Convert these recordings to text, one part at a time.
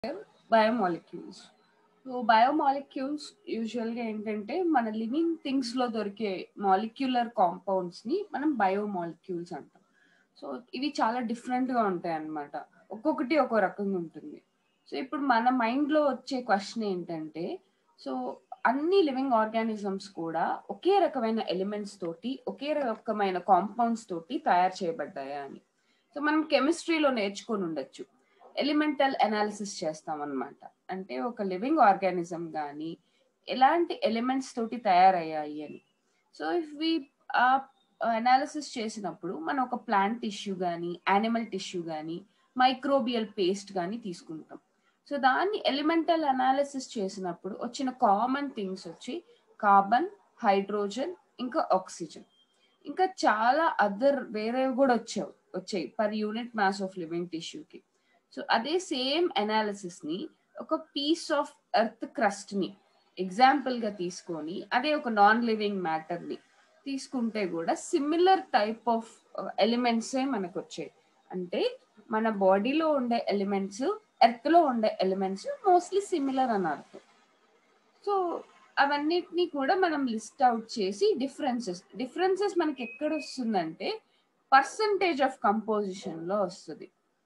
Biomolecules. So biomolecules యూజువల్గా ఏంటంటే మన లివింగ్ థింగ్స్లో దొరికే మాలిక్యులర్ కాంపౌండ్స్ని మనం బయోమాలిక్యూల్స్ అంటాం. సో ఇవి చాలా డిఫరెంట్గా ఉంటాయి అన్నమాట. ఒక్కొక్కటి ఒక్కో రకంగా ఉంటుంది. సో ఇప్పుడు మన మైండ్లో వచ్చే క్వశ్చన్ ఏంటంటే, సో అన్ని లివింగ్ ఆర్గానిజమ్స్ కూడా ఒకే రకమైన ఎలిమెంట్స్ తోటి ఒకే రకమైన కాంపౌండ్స్ తోటి తయారు చేయబడ్డాయా అని. సో మనం కెమిస్ట్రీలో నేర్చుకొని ఉండొచ్చు, ఎలిమెంటల్ అనాలిసిస్ చేస్తాం అన్నమాట. అంటే ఒక లివింగ్ ఆర్గానిజం కానీ ఎలాంటి ఎలిమెంట్స్ తోటి తయారయ్యాయి అని. సో ఇఫ్ వి అనాలిసిస్ చేసినప్పుడు మనం ఒక ప్లాంట్ టిష్యూ కానీ యానిమల్ టిష్యూ కానీ మైక్రోబియల్ పేస్ట్ కానీ తీసుకుంటాం. సో దాన్ని ఎలిమెంటల్ అనాలిసిస్ చేసినప్పుడు వచ్చిన కామన్ థింగ్స్ వచ్చి కార్బన్, హైడ్రోజన్, ఇంకా ఆక్సిజన్, ఇంకా చాలా వేరేవి కూడా వచ్చాయి per unit mass of living టిష్యూకి. సో అదే సేమ్ అనాలిసిస్ ని ఒక పీస్ ఆఫ్ ఎర్త్ క్రస్ట్ ని ఎగ్జాంపుల్ గా తీసుకొని అదే ఒక నాన్ లివింగ్ మ్యాటర్ ని తీసుకుంటే కూడా సిమిలర్ టైప్ ఆఫ్ ఎలిమెంట్సే మనకు వచ్చాయి. అంటే మన బాడీలో ఉండే ఎలిమెంట్స్ ఎర్త్ లో ఉండే ఎలిమెంట్స్ మోస్ట్లీ సిమిలర్ అని అర్థం. సో అవన్నిటిని కూడా మనం లిస్ట్ అవుట్ చేసి డిఫరెన్సెస్ మనకి ఎక్కడ వస్తుందంటే పర్సంటేజ్ ఆఫ్ కంపోజిషన్ లో వస్తుంది.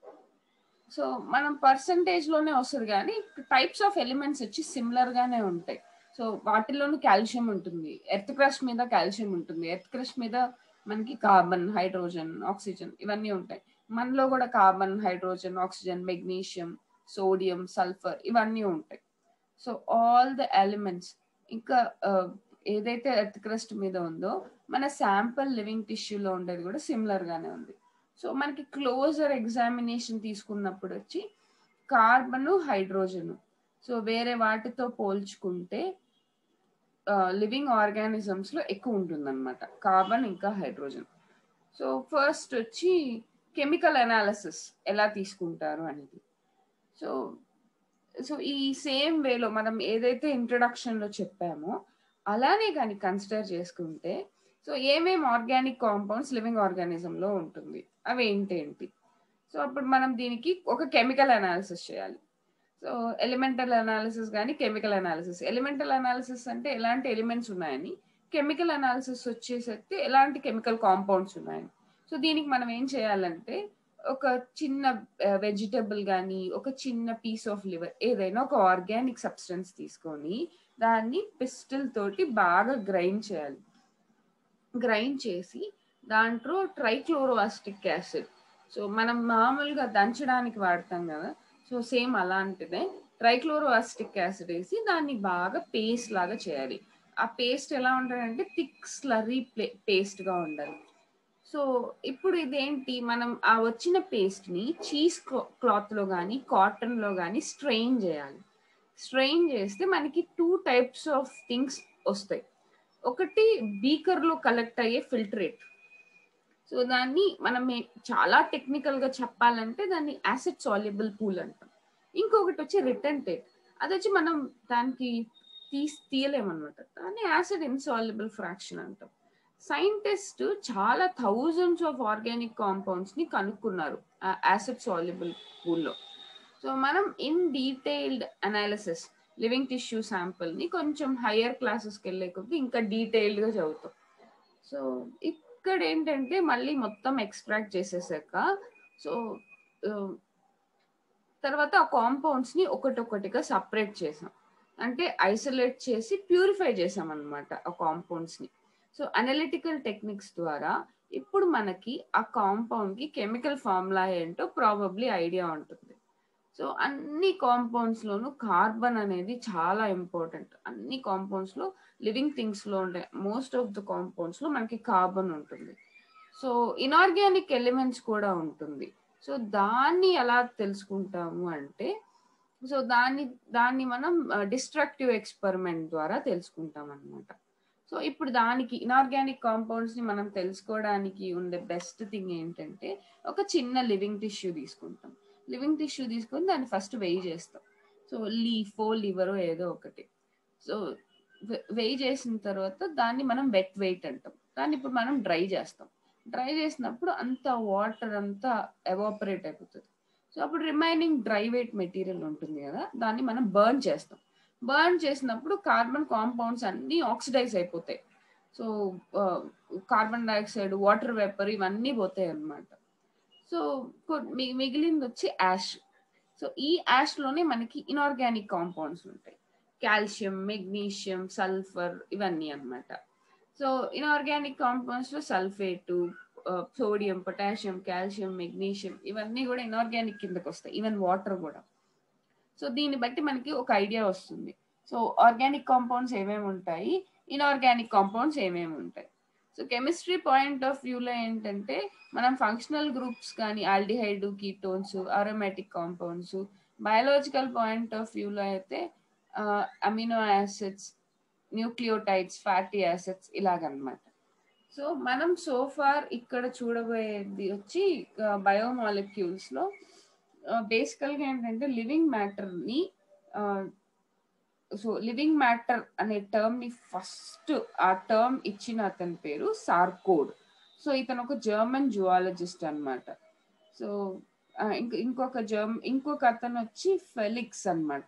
సో మనం పర్సంటేజ్ లోనే వస్తుంది కానీ టైప్స్ ఆఫ్ ఎలిమెంట్స్ వచ్చి సిమిలర్ గానే ఉంటాయి. సో వాటిలోనూ కాల్షియం ఉంటుంది, ఎర్త్ క్రస్ట్ మీద కాల్షియం ఉంటుంది, ఎర్త్ క్రస్ట్ మీద మనకి కార్బన్, హైడ్రోజన్, ఆక్సిజన్ ఇవన్నీ ఉంటాయి. మనలో కూడా carbon, hydrogen, oxygen, magnesium, sodium, sulphur ఇవన్నీ ఉంటాయి. సో ఆల్ ద ఎలిమెంట్స్ ఇంకా ఏదైతే ఎర్త్ క్రస్ట్ మీద ఉందో మన శాంపుల్ లివింగ్ టిష్యూలో ఉండేది కూడా సిమిలర్ గానే ఉంది. సో మనకి క్లోజర్ ఎగ్జామినేషన్ తీసుకున్నప్పుడు వచ్చి కార్బన్, హైడ్రోజన్ సో వేరే వాటితో పోల్చుకుంటే లివింగ్ ఆర్గానిజమ్స్ లో ఎక్కువ ఉంటుంది అనమాట కార్బన్ ఇంకా హైడ్రోజన్. సో ఫస్ట్ వచ్చి కెమికల్ అనాలిసిస్ ఎలా తీసుకుంటారు అనేది. సో సో ఈ సేమ్ వేలో మనం ఏదైతే ఇంట్రొడక్షన్ లో చెప్పామో అలానే కానీ కన్సిడర్ చేసుకుంటే సో ఏమేమి ఆర్గానిక్ కాంపౌండ్స్ లివింగ్ ఆర్గానిజం లో ఉంటుంది అవి ఏంటి. సో అప్పుడు మనం దీనికి ఒక కెమికల్ అనాలిసిస్ చేయాలి. సో ఎలిమెంటల్ అనాలిసిస్ కానీ కెమికల్ అనాలిసిస్. ఎలిమెంటల్ అనాలిసిస్ అంటే ఎలాంటి ఎలిమెంట్స్ ఉన్నాయని, కెమికల్ అనాలిసిస్ వచ్చేసరికి ఎలాంటి కెమికల్ కాంపౌండ్స్ ఉన్నాయని. సో దీనికి మనం ఏం చేయాలంటే ఒక చిన్న వెజిటబుల్ కానీ ఒక చిన్న పీస్ ఆఫ్ లివర్ ఏదైనా ఒక ఆర్గానిక్ సబ్స్టెన్స్ తీసుకొని దాన్ని పిస్టిల్ తోటి బాగా గ్రైండ్ చేయాలి. గ్రైండ్ చేసి దాంట్లో ట్రైక్లోరోఅసిటిక్ యాసిడ్, సో మనం మామూలుగా దంచడానికి వాడతాం కదా, సో సేమ్ అలాంటిదే ట్రైక్లోరోఅసిటిక్ యాసిడ్ వేసి దాన్ని బాగా పేస్ట్ లాగా చేయాలి. ఆ పేస్ట్ ఎలా ఉండాలంటే థిక్ స్లర్రీ పేస్ట్ గా ఉండాలి. సో ఇప్పుడు ఇదేంటి, మనం ఆ వచ్చిన పేస్ట్ ని చీజ్ క్లాత్ లో కానీ కాటన్ లో కానీ స్ట్రెయిన్ చేయాలి. స్ట్రెయిన్ చేస్తే మనకి 2 టైప్స్ ఆఫ్ థింగ్స్ వస్తాయి. ఒకటి బీకర్ లో కలెక్ట్ అయ్యే ఫిల్టరేట్, సో దాన్ని మనం చాలా టెక్నికల్ గా చెప్పాలంటే దాన్ని యాసిడ్ సాల్యుబుల్ పూల్ అంటాం. ఇంకొకటి వచ్చి రిటెంటేట్, అది వచ్చి మనం దానికి తీయలేమన్నమాట, దాన్ని యాసిడ్ ఇన్సాల్యుబుల్ ఫ్రాక్షన్ అంటాం. సైంటిస్ట్ చాలా థౌజండ్స్ ఆఫ్ ఆర్గానిక్ కాంపౌండ్స్ ని కనుక్కున్నారు యాసిడ్ సాల్యుబుల్ పూల్లో. సో మనం in detailed analysis living tissue sample ని కొంచెం హయ్యర్ క్లాసెస్కి వెళ్ళే కొద్దీ ఇంకా డీటెయిల్డ్ గా చదువుతాం. సో ఇక్కడ ఏంటంటే మళ్ళీ మొత్తం ఎక్స్ట్రాక్ట్ చేసేసాక సో తర్వాత ఆ కాంపౌండ్స్ ని ఒకటొకటిగా సపరేట్ చేసాం, అంటే ఐసోలేట్ చేసి ప్యూరిఫై చేసాం అనమాట ఆ కాంపౌండ్స్ ని. సో అనలిటికల్ టెక్నిక్స్ ద్వారా ఇప్పుడు మనకి ఆ కాంపౌండ్ కి కెమికల్ ఫార్ములా ఏంటో ప్రాబబ్లీ ఐడియా ఉంటుంది. సో అన్ని కాంపౌండ్స్ లోను కార్బన్ అనేది చాలా ఇంపార్టెంట్. అన్ని కాంపౌండ్స్ లో లివింగ్ థింగ్స్ లో ఉండే మోస్ట్ ఆఫ్ ద కాంపౌండ్స్ లో మనకి కార్బన్ ఉంటుంది. సో ఇనార్గానిక్ ఎలిమెంట్స్ కూడా ఉంటుంది. సో దాన్ని ఎలా తెలుసుకుంటాము అంటే సో దాన్ని మనం డిస్ట్రక్టివ్ ఎక్స్పెరిమెంట్ ద్వారా తెలుసుకుంటాం అనమాట. సో ఇప్పుడు దానికి ఇనార్గానిక్ కాంపౌండ్స్ ని మనం తెలుసుకోవడానికి ఉండే బెస్ట్ థింగ్ ఏంటంటే ఒక చిన్న లివింగ్ టిష్యూ తీసుకుంటాం. లివింగ్ టిష్యూ తీసుకొని దాన్ని ఫస్ట్ వెయి చేస్తాం. సో లివరో ఏదో ఒకటి. సో వెయి చేసిన తర్వాత దాన్ని మనం వెట్ వెయిట్ అంటాం. దాన్ని ఇప్పుడు మనం డ్రై చేస్తాం. డ్రై చేసినప్పుడు అంత వాటర్ అంతా ఎవాపరేట్ అయిపోతుంది. సో అప్పుడు రిమైనింగ్ డ్రై వెయిట్ మెటీరియల్ ఉంటుంది కదా, దాన్ని మనం బర్న్ చేస్తాం. బర్న్ చేసినప్పుడు కార్బన్ కాంపౌండ్స్ అన్నీ ఆక్సిడైజ్ అయిపోతాయి. So carbon dioxide, water vapour ఇవన్నీ పోతాయి అన్నమాట. సో మిగిలింది వచ్చి యాష్. సో ఈ యాష్ లోనే మనకి ఇన్ఆర్గానిక్ కాంపౌండ్స్ ఉంటాయి, కాల్షియం, మెగ్నీషియం, సల్ఫర్ ఇవన్నీ అన్నమాట. సో ఇన్ఆర్గానిక్ కాంపౌండ్స్ లో sulphate, sodium, potassium, calcium, magnesium ఇవన్నీ కూడా ఇన్ఆర్గానిక్ కిందకి వస్తాయి, ఈవెన్ వాటర్ కూడా. సో దీన్ని బట్టి మనకి ఒక ఐడియా వస్తుంది. సో ఆర్గానిక్ కాంపౌండ్స్ ఏమేమి ఉంటాయి, ఇన్ఆర్గానిక్ కాంపౌండ్స్ ఏమేమి ఉంటాయి. సో కెమిస్ట్రీ పాయింట్ ఆఫ్ వ్యూలో ఏంటంటే మనం ఫంక్షనల్ గ్రూప్స్ కానీ aldehyde, ketones, aromatic compounds, biological point of వ్యూలో అయితే amino acids, nucleotides, fatty acids ఇలాగనమాట. సో మనం సోఫార్ ఇక్కడ చూడబోయేది వచ్చి బయోమాలిక్యూల్స్ లో బేసికల్ గా ఏంటంటే లివింగ్ మ్యాటర్ ని, సో లివింగ్ మ్యాటర్ అనే టర్మ్ ని ఫస్ట్ ఆ టర్మ్ ఇచ్చిన అతని పేరు సార్కోడ్. సో ఇతను ఒక జర్మన్ జువాలజిస్ట్ అన్నమాట. సో ఇంకొక అతను వచ్చి ఫెలిక్స్ అన్నమాట.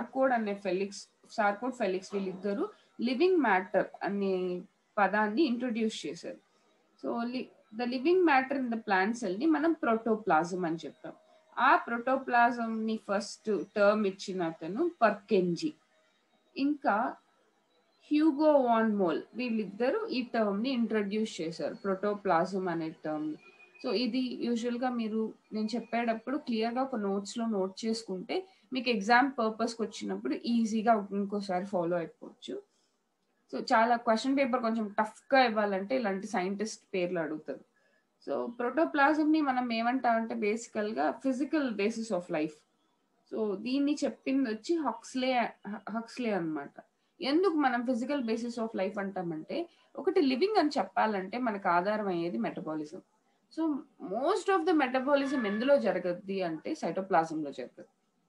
సార్కోడ్ ఫెలిక్స్ వీళ్ళిద్దరు లివింగ్ మ్యాటర్ అనే పదాన్ని ఇంట్రొడ్యూస్ చేశారు. So the living matter in the plant cell ని మనం ప్రోటోప్లాజం అని చెప్తాం. ఆ ప్రోటోప్లాజం ని ఫస్ట్ టర్మ్ ఇచ్చిన అతను పర్కెంజీ, ఇంకా హ్యూగో వాన్ మోల్, వీళ్ళిద్దరూ ఈ టర్మ్ ని ఇంట్రడ్యూస్ చేశారు, ప్రోటోప్లాజం అనే టర్మ్ ని. సో ఇది యూజువల్ గా నేను చెప్పేటప్పుడు క్లియర్ గా ఒక నోట్స్ లో నోట్ చేసుకుంటే మీకు ఎగ్జామ్ పర్పస్ కి వచ్చినప్పుడు ఈజీగా ఇంకోసారి ఫాలో అయిపోవచ్చు. సో చాలా క్వశ్చన్ పేపర్ కొంచెం టఫ్ గా ఇవ్వాలంటే ఇలాంటి సైంటిస్ట్ పేర్లు అడుగుతారు. సో ప్రోటోప్లాజం ని మనం ఏమంటామంటే బేసికల్ గా physical basis of life. So దీన్ని చెప్పింది వచ్చి హక్స్లే అన్నమాట. ఎందుకు మనం ఫిజికల్ బేసిస్ ఆఫ్ లైఫ్ అంటామంటే, ఒకటి లివింగ్ అని చెప్పాలంటే మనకు ఆధారం అయ్యేది metabolism. So most of the metabolism ఎందులో జరగద్ది అంటే సైటోప్లాజంలో జరగదు.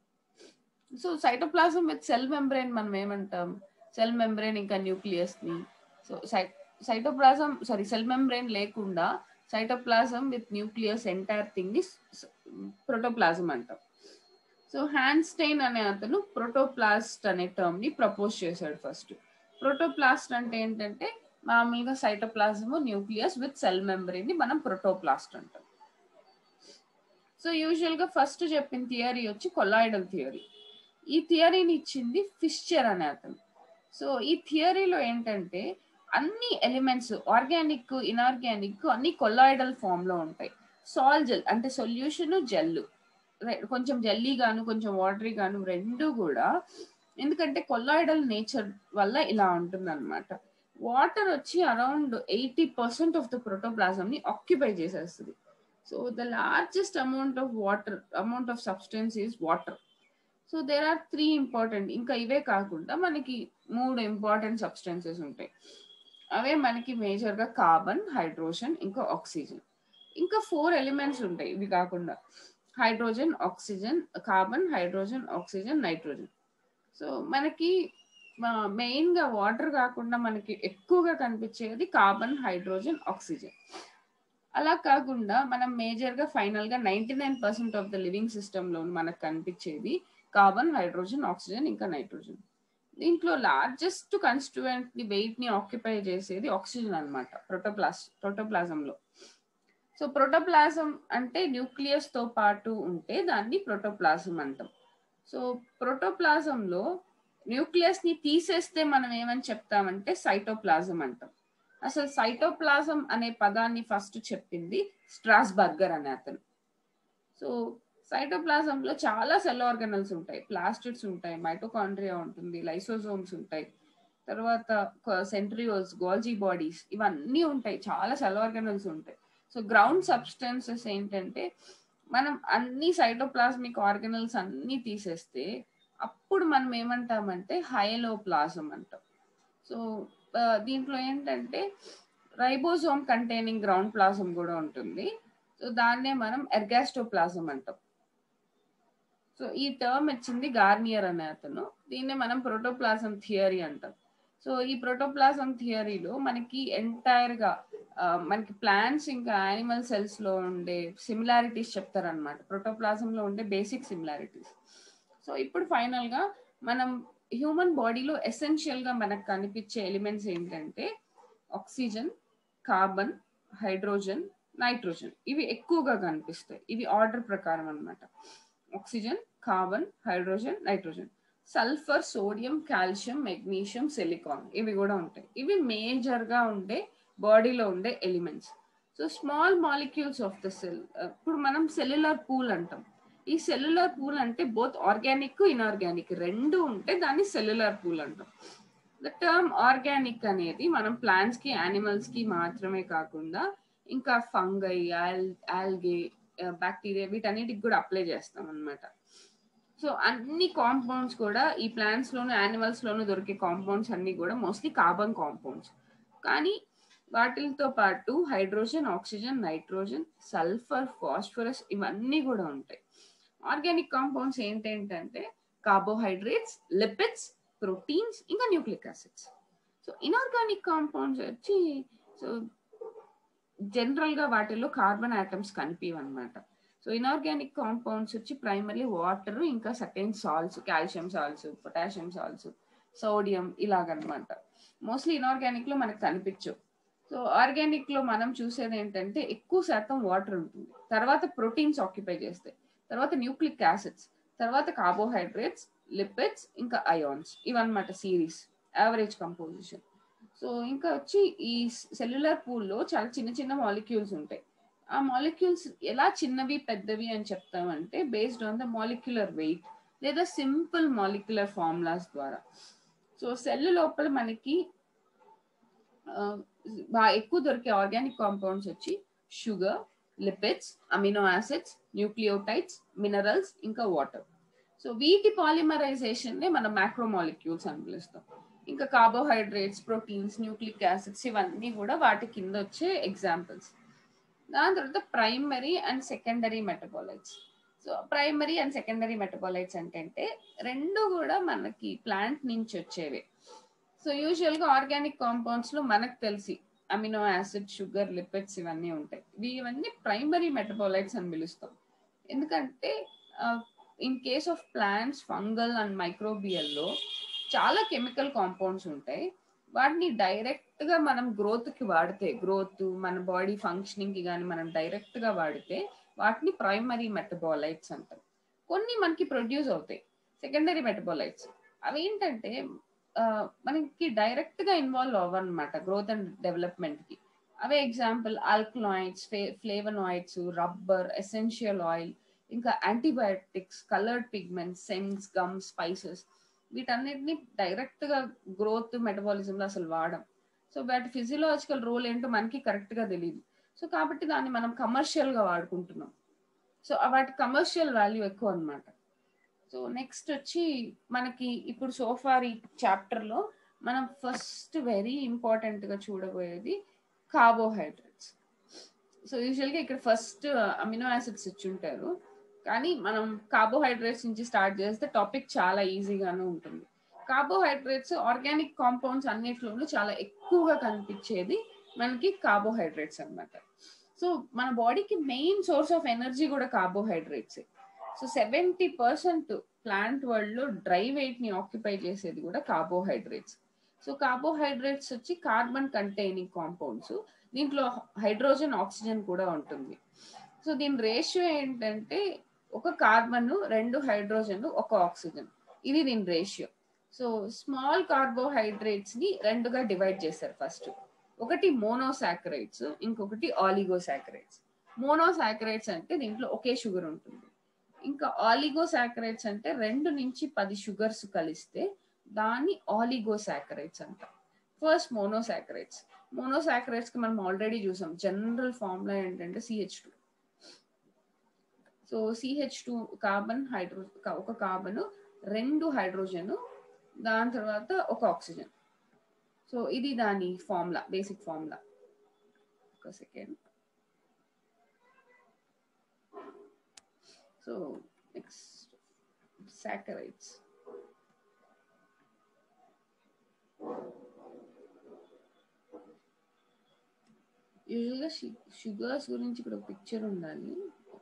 So cytoplasm with cell membrane మనం ఏమంటాం, సెల్ మెంబ్రెయిన్ ఇంకా న్యూక్లియస్ ని. సో సెల్ మెంబ్రెయిన్ లేకుండా cytoplasm with nucleus entire thing ని ప్రోటోప్లాజం అంటాం. సో హ్యాన్స్టైన్ అనే అతను ప్రోటోప్లాస్ట్ అనే టర్మ్ ని ప్రపోజ్ చేశాడు ఫస్ట్. ప్రోటోప్లాస్ట్ అంటే ఏంటంటే మామూలుగా cytoplasm, nucleus with cell membrane ని మనం ప్రోటోప్లాస్ట్ అంటాం. సో యూజువల్ గా ఫస్ట్ చెప్పిన థియరీ వచ్చి కొలాయిడల్ థియరీ. ఈ థియరీని ఇచ్చింది ఫిషర్ అనే అతను. సో ఈ థియరీలో ఏంటంటే అన్ని ఎలిమెంట్స్ ఆర్గానిక్, ఇన్ఆర్గానిక్ అన్ని కొలాయిడల్ ఫామ్ లో ఉంటాయి. సాల్ జెల్ అంటే సొల్యూషన్, జెల్, కొంచెం జెల్లీ గాను కొంచెం వాటరీ గాను రెండు కూడా, ఎందుకంటే కొలాయిడల్ నేచర్ వల్ల ఇలా ఉంటుంది అనమాట. వాటర్ వచ్చి అరౌండ్ 80% ఆఫ్ ద ప్రోటోప్లాజం ని ఆక్యుపై చేసేస్తుంది. So the largest amount of substance is water. So there are 3 important, ఇంకా ఇవే కాకుండా మనకి 3 ఇంపార్టెంట్ సబ్స్టెన్సెస్ ఉంటాయి. అవే మనకి మేజర్ గా కార్బన్, హైడ్రోజన్, ఇంకా ఆక్సిజన్. ఇంకా 4 ఎలిమెంట్స్ ఉంటాయి ఇవి కాకుండా, hydrogen, oxygen, carbon, hydrogen, oxygen, nitrogen. So మనకి మెయిన్ గా వాటర్ కాకుండా మనకి ఎక్కువగా కనిపించేది కార్బన్, హైడ్రోజన్, ఆక్సిజన్. అలా కాకుండా మనం మేజర్ గా ఫైనల్ గా 99% ఆఫ్ ద లివింగ్ సిస్టమ్ లో మనకు కనిపించేది కార్బన్, హైడ్రోజన్, ఆక్సిజన్, ఇంకా నైట్రోజన్. దీంట్లో లార్జెస్ట్ కాన్స్టిట్యూయెంట్ ని వెయిట్ ని ఆక్యుపై చేసేది ఆక్సిజన్ అనమాట ప్రోటోప్లాజంలో. సో ప్రోటోప్లాజం అంటే న్యూక్లియస్ తో పాటు ఉంటే దాన్ని ప్రోటోప్లాజం అంటాం. సో ప్రోటోప్లాజంలో న్యూక్లియస్ ని తీసేస్తే మనం ఏమని చెప్తామంటే సైటోప్లాజం అంటాం. అసలు సైటోప్లాజం అనే పదాన్ని ఫస్ట్ చెప్పింది స్ట్రాస్బర్గర్ అనే అతను. సో సైటోప్లాజంలో చాలా సెల్ ఆర్గనల్స్ ఉంటాయి, ప్లాస్టిడ్స్ ఉంటాయి, మైటోకాండ్రియా ఉంటుంది, లైసోజోమ్స్ ఉంటాయి, తర్వాత సెంట్రియోల్స్, గోల్జీ బాడీస్ ఇవన్నీ ఉంటాయి, చాలా సెల్ ఆర్గనల్స్ ఉంటాయి. సో గ్రౌండ్ సబ్స్టెన్సెస్ ఏంటంటే మనం అన్ని సైటోప్లాస్మిక్ ఆర్గనల్స్ అన్ని తీసేస్తే అప్పుడు మనం ఏమంటామంటే హైలోప్లాజం అంటాం. సో దీంట్లో ఏంటంటే రైబోజోమ్ కంటైనింగ్ గ్రౌండ్ ప్లాజం కూడా ఉంటుంది. సో దాన్నే మనం ఎర్గాస్టోప్లాజం అంటాం. సో ఈ టర్మ్ ఇచ్చింది గార్నియర్ అనే అతను. దీన్నే మనం ప్రోటోప్లాజం థియరీ అంటాం. సో ఈ ప్రోటోప్లాజం థియరీలో మనకి ఎంటైర్గా మనకి ప్లాంట్స్ ఇంకా యానిమల్ సెల్స్ లో ఉండే సిమిలారిటీస్ చెప్తారనమాట, ప్రోటోప్లాజంలో ఉండే బేసిక్ సిమిలారిటీస్. సో ఇప్పుడు ఫైనల్ గా మనం హ్యూమన్ బాడీలో ఎసెన్షియల్ గా మనకు కనిపించే ఎలిమెంట్స్ ఏంటంటే ఆక్సిజన్, కార్బన్, హైడ్రోజన్, నైట్రోజన్. ఇవి ఎక్కువగా కనిపిస్తాయి. ఇవి ఆర్డర్ ప్రకారం అన్నమాట. Oxygen, carbon, hydrogen, nitrogen. Sulphur, sodium, calcium, magnesium, silicon ఇవి కూడా ఉంటాయి. ఇవి మేజర్ గా ఉండే బాడీలో ఉండే elements. So small molecules of the cell, ఇప్పుడు మనం సెల్యులర్ పూల్ అంటాం. ఈ సెల్యులర్ పూల్ అంటే బోత్ ఆర్గానిక్, ఇన్ఆర్గానిక్ రెండు ఉంటే దాన్ని సెల్యులర్ పూల్ అంటాం. ద టర్మ్ ఆర్గానిక్ అనేది మనం ప్లాంట్స్ కి, యానిమల్స్ కి మాత్రమే కాకుండా ఇంకా ఫంగై, ఆల్గే, బ్యాక్టీరియా వీటన్నిటికి కూడా అప్లై చేస్తాం అనమాట. సో అన్ని కాంపౌండ్స్ కూడా ఈ ప్లాంట్స్ లోను, యానిమల్స్ లోను దొరికే కాంపౌండ్స్ అన్ని కూడా మోస్ట్లీ కార్బన్ కాంపౌండ్స్. కానీ వాటితో పాటు hydrogen, oxygen, nitrogen, sulphur, phosphorus ఇవన్నీ కూడా ఉంటాయి. ఆర్గానిక్ కాంపౌండ్స్ ఏంటంటే కార్బోహైడ్రేట్స్, లిపిడ్స్, ప్రోటీన్స్, ఇంకా nucleic acids. So inorganic compounds వచ్చి సో జనరల్ గా వాటిల్లో కార్బన్ ఆటమ్స్ కనిపించవన్నమాట. సో ఇన్ఆర్గానిక్ కాంపౌండ్స్ వచ్చి ప్రైమర్లీ వాటర్, ఇంకా certain salts, calcium salts, potassium salts, sodium ఇలాగనమాట. మోస్ట్లీ ఇన్ఆర్గానిక్ లో మనకు కనిపించవు. సో ఆర్గానిక్ లో మనం చూసేది ఏంటంటే ఎక్కువ శాతం వాటర్ ఉంటుంది, తర్వాత ప్రోటీన్స్ ఆక్యుపై చేస్తాయి, తర్వాత న్యూక్లిక్ యాసిడ్స్, తర్వాత కార్బోహైడ్రేట్స్, లిపిడ్స్, ఇంకా అయాన్స్. ఇవన్నమాట సిరీస్ యావరేజ్ కంపోజిషన్. సో ఇంకా వచ్చి ఈ సెల్యులర్ పూల్లో చాలా చిన్న చిన్న మాలిక్యూల్స్ ఉంటాయి. ఆ మాలిక్యూల్స్ ఎలా చిన్నవి పెద్దవి అని చెప్తామంటే based on the molecular weight లేదా సింపుల్ మాలిక్యులర్ ఫార్ములాస్ ద్వారా. సో సెల్ లోపల మనకి బాగా ఎక్కువ దొరికే ఆర్గానిక్ కాంపౌండ్స్ వచ్చి sugar, lipids, amino acids, nucleotides, minerals, ఇంకా వాటర్. సో వీటి పాలిమరైజేషన్ నే మనం మ్యాక్రోమాలిక్యూల్స్ అని పిలుస్తాం. ఇంకా కార్బోహైడ్రేట్స్, ప్రోటీన్స్, న్యూక్లిక్ యాసిడ్స్ ఇవన్నీ కూడా వాటి కింద వచ్చే ఎగ్జాంపుల్స్. దాని తర్వాత primary and secondary metabolites. So primary and secondary metabolites అంటే రెండు కూడా మనకి ప్లాంట్ నుంచి వచ్చేవి. సో యూజువల్ గా ఆర్గానిక్ కాంపౌండ్స్ లో మనకు తెలిసి అమినో యాసిడ్, షుగర్, లిపిడ్స్ ఇవన్నీ ఉంటాయి. ఇవన్నీ ప్రైమరీ మెటబాలైట్స్ అని పిలుస్తాం. ఎందుకంటే in case of plants, fungal and microbial లో చాలా కెమికల్ కాంపౌండ్స్ ఉంటాయి. వాటిని డైరెక్ట్ గా మనం గ్రోత్ కి వాడితే, గ్రోత్ మన బాడీ ఫంక్షనింగ్ కి కానీ మనం డైరెక్ట్ గా వాడితే వాటిని ప్రైమరీ మెటబాలైట్స్ అంటారు. కొన్ని మనకి ప్రొడ్యూస్ అవుతాయి సెకండరీ మెటబాలైట్స్. అవి ఏంటంటే మనకి డైరెక్ట్ గా ఇన్వాల్వ్ అవ్వనమాట గ్రోత్ అండ్ డెవలప్మెంట్ కి. అవే example alkaloids, flavonoids, rubber, essential oil, ఇంకా antibiotics, coloured pigments, scents, gum, spices. వీటన్నిటిని డైరెక్ట్ గా గ్రోత్ మెటబాలిజం లో అసలు వాడం. సో వాటి ఫిజియలాజికల్ రోల్ ఏంటో మనకి కరెక్ట్ గా తెలియదు. సో కాబట్టి దాన్ని మనం కమర్షియల్ గా వాడుకుంటున్నాం. సో వాటి కమర్షియల్ వాల్యూ ఎక్కువ అనమాట. సో నెక్స్ట్ వచ్చి మనకి ఇప్పుడు సోఫార్ ఈ చాప్టర్ లో మనం ఫస్ట్ వెరీ ఇంపార్టెంట్ గా చూడబోయేది కార్బోహైడ్రేట్స్. సో యూజువల్ గా ఇక్కడ ఫస్ట్ అమినో యాసిడ్స్ ఇచ్చి ఉంటారు, కానీ మనం కార్బోహైడ్రేట్స్ నుంచి స్టార్ట్ చేస్తే టాపిక్ చాలా ఈజీగానే ఉంటుంది. కార్బోహైడ్రేట్స్ ఆర్గానిక్ కాంపౌండ్స్ అన్నిట్లోనూ చాలా ఎక్కువగా కనిపించేది మనకి కార్బోహైడ్రేట్స్ అన్నమాట. సో మన బాడీకి మెయిన్ సోర్స్ ఆఫ్ ఎనర్జీ కూడా కార్బోహైడ్రేట్స్. సో 70% ప్లాంట్ వరల్డ్ లో డ్రై వెయిట్ ని ఆక్యుపై చేసేది కూడా కార్బోహైడ్రేట్స్. సో కార్బోహైడ్రేట్స్ వచ్చి కార్బన్ కంటైనింగ్ కాంపౌండ్స్. దీంట్లో హైడ్రోజన్, ఆక్సిజన్ కూడా ఉంటుంది. సో దీని రేషియో ఏంటంటే ఒక కార్బన్, 2 హైడ్రోజన్, 1 ఆక్సిజన్. ఇది దీని రేషియో. సో స్మాల్ కార్బోహైడ్రేట్స్ ని రెండుగా డివైడ్ చేశారు. ఫస్ట్ ఒకటి మోనోసాకరైడ్స్, ఇంకొకటి ఆలిగోసాకరైడ్స్. మోనోసాకరైడ్స్ అంటే దీంట్లో ఒకే షుగర్ ఉంటుంది. ఇంకా ఆలిగోసాకరైడ్స్ అంటే 2 నుంచి 10 షుగర్స్ కలిస్తే దాన్ని ఆలిగోసాకరైడ్స్ అంటాం. First monosaccharides. మోనోసాకరైడ్స్ కి మనం ఆల్రెడీ చూసాం, జనరల్ ఫార్ములా ఏంటంటే CH2. సో CH2 కార్బన్, ఒక కార్బన్, 2 హైడ్రోజన్, దాని తర్వాత 1 ఆక్సిజన్. సో ఇది దాని ఫార్ములా, బేసిక్ ఫార్ములా. ఒక సెకండ్. So next saccharides. యూజువల్గా షుగర్స్ గురించి ఇక్కడ ఒక పిక్చర్ ఉండాలి.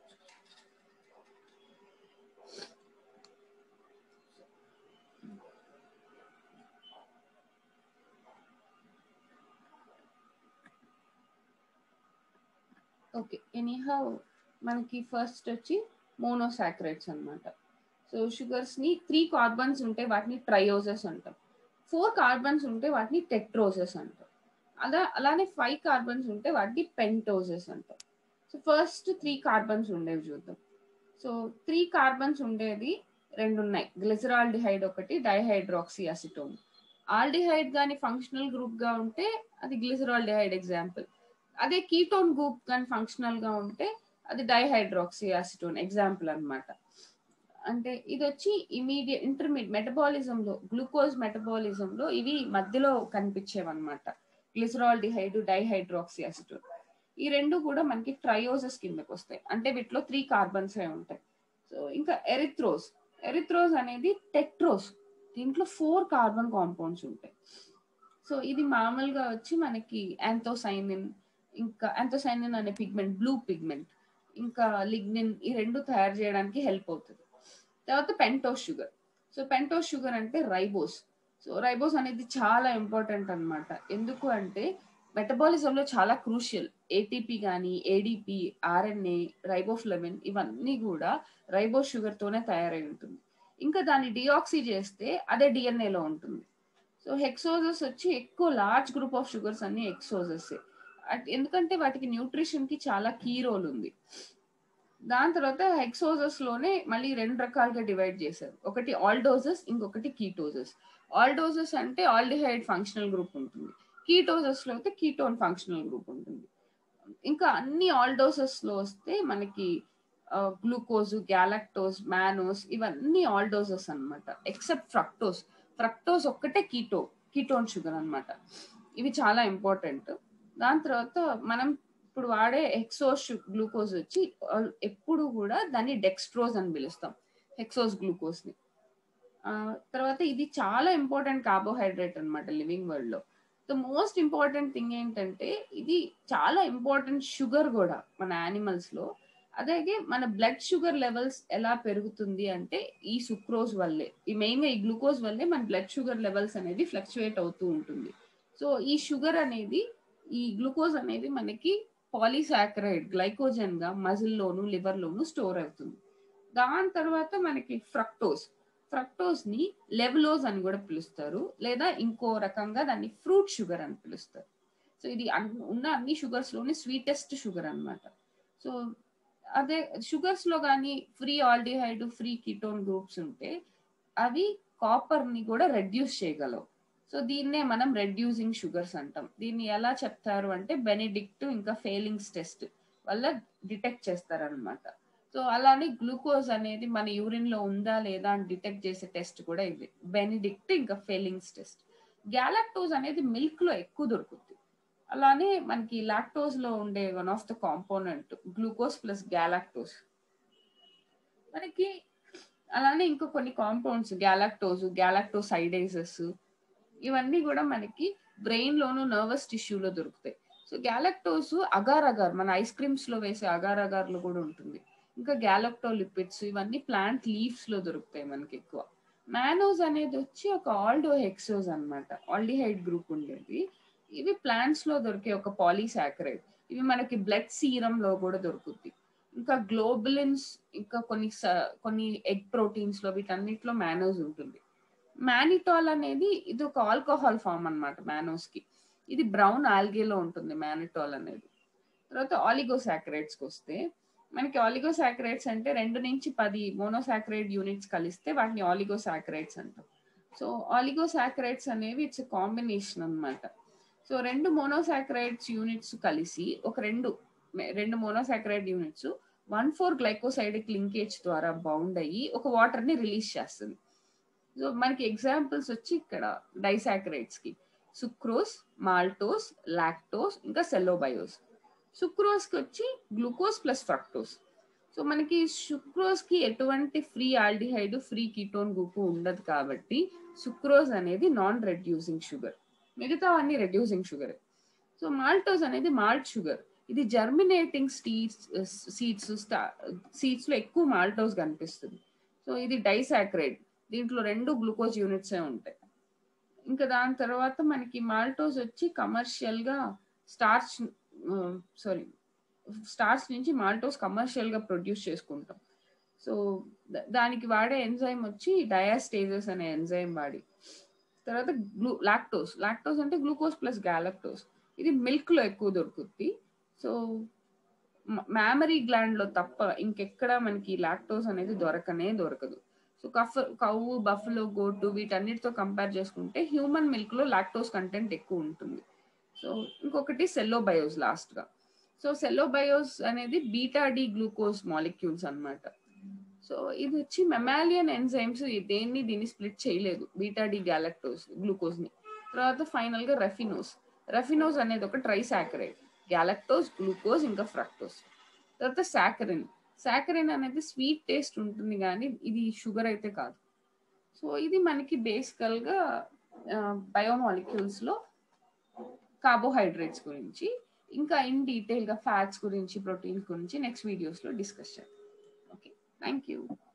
ఓకే, ఎనీహౌ మనకి ఫస్ట్ వచ్చి మోనోసాక్రైడ్స్ అనమాట. సో షుగర్స్ని 3 కార్బన్స్ ఉంటే వాటిని ట్రయోజెస్ అంటాం, 4 కార్బన్స్ ఉంటే వాటిని టెట్రోజెస్ అంటాం, అలానే 5 కార్బన్స్ ఉంటే వాటిని పెంటోజెస్ అంటాం. సో ఫస్ట్ 3 కార్బన్స్ ఉండేవి చూద్దాం. సో 3 కార్బన్స్ ఉండేది రెండు ఉన్నాయి, గ్లిసరాల్డిహైడ్ ఒకటి, డైహైడ్రాక్సీ అసిటోన్. ఆల్డిహైడ్ కానీ ఫంక్షనల్ గ్రూప్ గా ఉంటే అది గ్లిసరాల్డిహైడ్ ఎగ్జాంపుల్. అదే కీటోన్ గ్రూప్ కానీ ఫంక్షనల్ గా ఉంటే అది డైహైడ్రాక్సీ అసిటోన్ ఎగ్జాంపుల్ అనమాట. అంటే ఇది వచ్చి ఇమీడియట్ ఇంటర్మీడియట్ మెటబాలిజంలో, గ్లూకోజ్ మెటబాలిజంలో ఇవి మధ్యలో కనిపించేవన్నమాట, గ్లిసరాల్డిహైడ్, డైహైడ్రాక్సీ అసిటోన్. ఈ రెండు కూడా మనకి ట్రయోజెస్ కిందకి వస్తాయి, అంటే వీటిలో 3 కార్బన్స్ ఉంటాయి. సో ఇంకా ఎరిథ్రోజ్ అనేది టెట్రోస్, దీంట్లో 4 కార్బన్ కాంపౌండ్స్ ఉంటాయి. సో ఇది మామూలుగా వచ్చి మనకి యాంథోసైనిన్, ఇంకా యాంథోసైనిన్ అనే పిగ్మెంట్, బ్లూ పిగ్మెంట్, ఇంకా లిగ్నిన్, ఈ రెండు తయారు చేయడానికి హెల్ప్ అవుతుంది. తర్వాత pentose sugar. So pentose sugar అంటే రైబోస్. సో రైబోస్ అనేది చాలా ఇంపార్టెంట్ అనమాట, ఎందుకు అంటే మెటబాలిజంలో చాలా క్రూషియల్. ఏటీపీ కానీ, ఏడిపి, ఆర్ఎన్ఏ, రైబోఫ్లవిన్ ఇవన్నీ కూడా రైబోస్ షుగర్ తోనే తయారై ఉంటుంది. ఇంకా దాన్ని డిఆక్సీ చేస్తే అదే డిఎన్ఏలో ఉంటుంది. సో హెక్సోజస్ వచ్చి ఎక్కువ లార్జ్ గ్రూప్ ఆఫ్ షుగర్స్ అన్ని హెక్సోజస్, ఎందుకంటే వాటికి న్యూట్రిషన్ కి చాలా కీ రోల్ ఉంది. దాని తర్వాత హెక్సోజస్ లోనే మళ్ళీ 2 రకాలుగా డివైడ్ చేశారు, ఒకటి ఆల్డోజస్, ఇంకొకటి కీటోజస్. ఆల్డోజస్ అంటే ఆల్డిహైడ్ ఫంక్షనల్ గ్రూప్ ఉంటుంది, కీటోజస్ లో అయితే కీటోన్ ఫంక్షనల్ గ్రూప్ ఉంటుంది. ఇంకా అన్ని ఆల్డోసెస్ లో వస్తే మనకి గ్లూకోజ్, గ్యాలక్టోజ్, మానోస్ ఇవన్నీ ఆల్డోసెస్ అనమాట, ఎక్సెప్ట్ ఫ్రక్టోస్ ఒక్కటే కీటోన్ షుగర్ అనమాట. ఇవి చాలా ఇంపార్టెంట్. దాని తర్వాత మనం ఇప్పుడు వాడే హెక్సోస్ గ్లూకోజ్ వచ్చి ఎప్పుడు కూడా దాన్ని డెక్స్ట్రోజ్ అని పిలుస్తాం, హెక్సోస్ గ్లూకోజ్ ని. తర్వాత ఇది చాలా ఇంపార్టెంట్ కార్బోహైడ్రేట్ అనమాట లివింగ్ వరల్డ్ లో. ద మోస్ట్ ఇంపార్టెంట్ థింగ్ ఏంటంటే ఇది చాలా ఇంపార్టెంట్ షుగర్ కూడా మన యానిమల్స్ లో. అలాగే మన బ్లడ్ షుగర్ లెవెల్స్ ఎలా పెరుగుతుంది అంటే ఈ సుక్రోజ్ వల్లే, ఈ మెయిన్ గా ఈ గ్లూకోజ్ వల్లే మన బ్లడ్ షుగర్ లెవెల్స్ అనేది ఫ్లక్చుయేట్ అవుతూ ఉంటుంది. సో ఈ షుగర్ అనేది, ఈ గ్లూకోజ్ అనేది మనకి పాలీసాకరైడ్ గ్లైకోజన్ గా మజిల్ లోను, లివర్ లోను స్టోర్ అవుతుంది. దాని తర్వాత మనకి ఫ్రక్టోస్ ని లెవలోజ్ అని కూడా పిలుస్తారు, లేదా ఇంకో రకంగా దాన్ని ఫ్రూట్ షుగర్ అని పిలుస్తారు. సో ఇది ఉన్న అన్ని షుగర్స్ లోనే స్వీటెస్ట్ షుగర్ అనమాట. సో అదే షుగర్స్ లో కానీ free aldehyde, free ketone groups ఉంటే అవి కాపర్ ని కూడా రెడ్యూస్ చేయగలవు. సో దీన్నే మనం రెడ్యూసింగ్ షుగర్స్ అంటాం. దీన్ని ఎలా చెప్తారు అంటే బెనిడిక్ట్ ఇంకా ఫెయిలింగ్స్ టెస్ట్ వల్ల డిటెక్ట్ చేస్తారనమాట. సో అలానే గ్లూకోజ్ అనేది మన యూరిన్ లో ఉందా లేదా అని డిటెక్ట్ చేసే టెస్ట్ కూడా ఇది, బెనిడిక్ట్ ఇంకా ఫెయిలింగ్స్ టెస్ట్. గ్యాలక్టోజ్ అనేది మిల్క్ లో ఎక్కువ దొరుకుతుంది. అలానే మనకి లాక్టోజ్ లో ఉండే one of the component glucose plus galactose. మనకి అలానే ఇంకా కొన్ని కాంపౌండ్స్ గ్యాలక్టోసైడేసెస్ ఇవన్నీ కూడా మనకి బ్రెయిన్ లోను, నర్వస్ టిష్యూలో దొరుకుతాయి. సో గ్యాలక్టోస్ అగార్ మన ఐస్ క్రీమ్స్ లో వేసే అగార్ లో కూడా ఉంటుంది. ఇంకా గ్యాలక్టోలిపిడ్స్ ఇవన్నీ ప్లాంట్ లీవ్స్ లో దొరుకుతాయి మనకి ఎక్కువ. మానోస్ అనేది వచ్చి ఒక ఆల్డోహెక్సోజ్ అనమాట, ఆల్డిహైడ్ గ్రూప్ ఉండేది. ఇవి ప్లాంట్స్ లో దొరికే ఒక పాలీసాకరైడ్, ఇవి మనకి బ్లడ్ సీరం లో కూడా దొరుకుతుంది. ఇంకా గ్లోబులిన్స్, ఇంకా కొన్ని ఎగ్ ప్రోటీన్స్ లో, వీటన్నిటిలో మానోస్ ఉంటుంది. మానిటాల్ అనేది ఇది ఒక ఆల్కహాల్ ఫామ్ అనమాట మానోస్ కి, ఇది బ్రౌన్ ఆల్గేలో ఉంటుంది మానిటాల్ అనేది. తర్వాత ఆలిగోసాకరైడ్స్ కి వస్తే మనకి ఆలిగోసాకరైడ్స్ అంటే 2 నుంచి 10 మోనోసాకరైడ్ యూనిట్స్ కలిస్తే వాటిని ఆలిగోసాకరైడ్స్ అంటాం. సో ఆలిగోసాకరైడ్స్ అనేవి ఇట్స్ కాంబినేషన్ అనమాట. సో 2 మోనోసాకరైడ్స్ యూనిట్స్ కలిసి ఒక రెండు మోనోసాకరైడ్ యూనిట్స్ 1,4 గ్లైకోసైడిక్ లింకేజ్ ద్వారా బౌండ్ అయ్యి ఒక వాటర్ ని రిలీజ్ చేస్తుంది. సో మనకి ఎగ్జాంపుల్స్ వచ్చి ఇక్కడ డైసాకరైడ్స్ కి సుక్రోజ్, మాల్టోస్, లాక్టోస్, ఇంకా సెల్లోబయోస్. సుక్రోజ్ కి వచ్చి గ్లూకోజ్ ప్లస్ ఫ్రక్టోస్. సో మనకి సుక్రోజ్ కి ఎటువంటి free aldehyde, free ketone group ఉండదు కాబట్టి సుక్రోజ్ అనేది నాన్ రెడ్యూసింగ్ షుగర్, మిగతా అన్ని reducing sugar. So so maltose అనేది మాల్ట్ షుగర్. ఇది జర్మినేటింగ్ సీడ్స్ లో ఎక్కువ మాల్టోస్ కనిపిస్తుంది. సో ఇది డైసాక్రైడ్. దీంట్లో 2 గ్లూకోజ్ యూనిట్సే ఉంటాయి. ఇంకా దాని తర్వాత మనకి మాల్టోస్ వచ్చి కమర్షియల్ గా స్టార్చ్ స్టార్చ్ నుంచి మాల్టోస్ కమర్షియల్ గా ప్రొడ్యూస్ చేసుకుంటాం. సో దానికి వాడే ఎంజైమ్ వచ్చి డయాస్టేజెస్ అనే ఎంజైమ్ వాడి. తర్వాత లాక్టోస్ అంటే గ్లూకోజ్ ప్లస్ గ్యాలక్టోస్. ఇది మిల్క్ లో ఎక్కువ దొరుకుతుంది. సో మ్యామరీ గ్లాండ్ లో తప్ప ఇంకెక్కడ మనకి లాక్టోస్ అనేది దొరకదు. సో కవ్వు, బఫలో, గోటు వీటన్నిటితో కంపేర్ చేసుకుంటే హ్యూమన్ మిల్క్ లో లాక్టోస్ కంటెంట్ ఎక్కువ ఉంటుంది. సో ఇంకొకటి సెల్లోబయోస్ లాస్ట్ గా. సో సెల్లోబయోస్ అనేది బీటా డి గ్లూకోజ్ మాలిక్యూల్స్ అన్నమాట. సో ఇది వచ్చి మెమాలియన్ ఎంజైమ్స్ దీన్ని స్ప్లిట్ చేయలేదు, బీటా డి గ్లూకోజ్ ని. తర్వాత ఫైనల్ గా రఫినోస్ అనేది ఒక ట్రైసాకరైడ్. గ్యాలక్టోస్, గ్లూకోజ్ ఇంకా ఫ్రక్టోస్. తర్వాత సాకరిన్ అనేది స్వీట్ టేస్ట్ ఉంటుంది కానీ ఇది షుగర్ అయితే కాదు. సో ఇది మనకి బేసికల్ గా బయోమాలిక్యూల్స్ లో కార్బోహైడ్రేట్స్ గురించి, ఇంకా ఇన్ డీటెయిల్ గా ఫ్యాట్స్ గురించి, ప్రోటీన్స్ గురించి నెక్స్ట్ వీడియోస్ లో డిస్కస్ చేద్దాం. Okay, thank you.